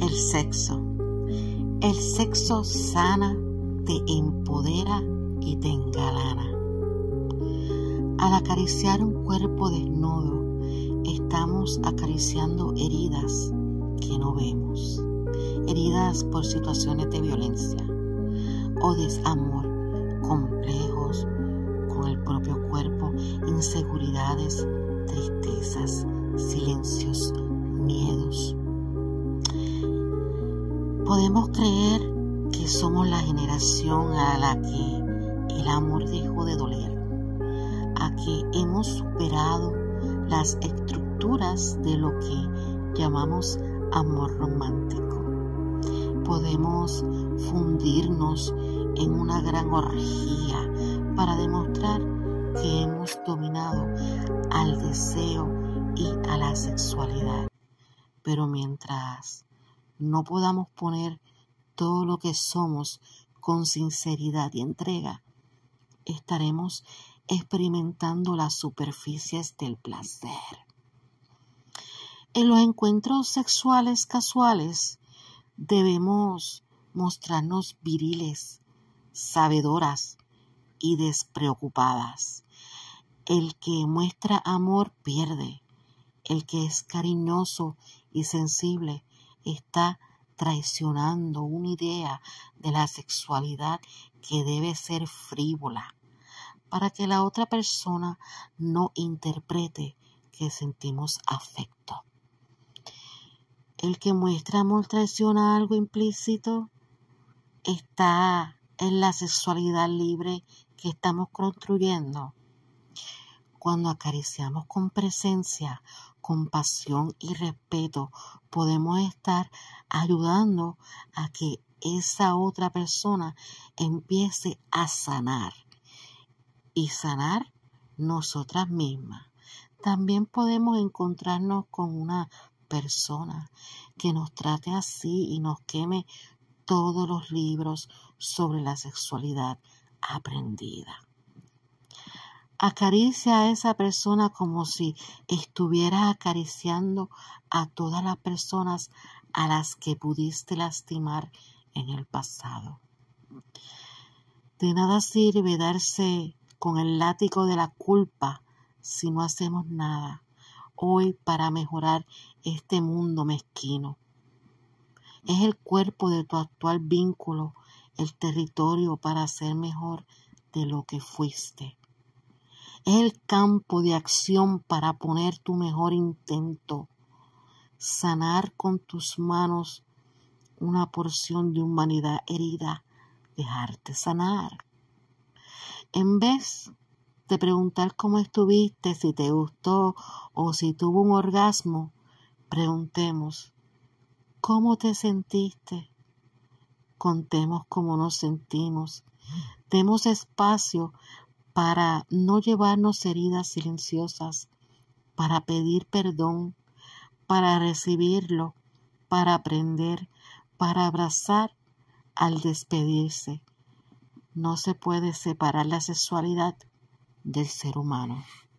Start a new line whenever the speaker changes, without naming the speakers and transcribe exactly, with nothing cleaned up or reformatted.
El sexo. El sexo sana, te empodera y te engalana. Al acariciar un cuerpo desnudo, estamos acariciando heridas que no vemos. Heridas por situaciones de violencia o desamor, complejos con el propio cuerpo, inseguridades, tristezas, silencios, miedos. Podemos creer que somos la generación a la que el amor dejó de doler, a que hemos superado las estructuras de lo que llamamos amor romántico. Podemos fundirnos en una gran orgía para demostrar que hemos dominado al deseo y a la sexualidad. Pero mientras no podamos poner todo lo que somos con sinceridad y entrega, estaremos experimentando las superficies del placer. En los encuentros sexuales casuales debemos mostrarnos viriles, sabedoras y despreocupadas. El que muestra amor pierde. El que es cariñoso y sensible está traicionando una idea de la sexualidad que debe ser frívola, para que la otra persona no interprete que sentimos afecto. El que muestra amor traiciona algo implícito, está en la sexualidad libre que estamos construyendo. Cuando acariciamos con presencia, compasión y respeto, podemos estar ayudando a que esa otra persona empiece a sanar y sanar nosotras mismas. También podemos encontrarnos con una persona que nos trate así y nos queme todos los libros sobre la sexualidad aprendida. Acaricia a esa persona como si estuvieras acariciando a todas las personas a las que pudiste lastimar en el pasado. De nada sirve darse con el látigo de la culpa si no hacemos nada hoy para mejorar este mundo mezquino. Es el cuerpo de tu actual vínculo, el territorio para ser mejor de lo que fuiste. Es el campo de acción para poner tu mejor intento. Sanar con tus manos una porción de humanidad herida. Dejarte sanar. En vez de preguntar cómo estuviste, si te gustó o si tuvo un orgasmo, preguntemos, ¿cómo te sentiste? Contemos cómo nos sentimos. Demos espacio para no llevarnos heridas silenciosas, para pedir perdón, para recibirlo, para aprender, para abrazar al despedirse. No se puede separar la sexualidad del ser humano.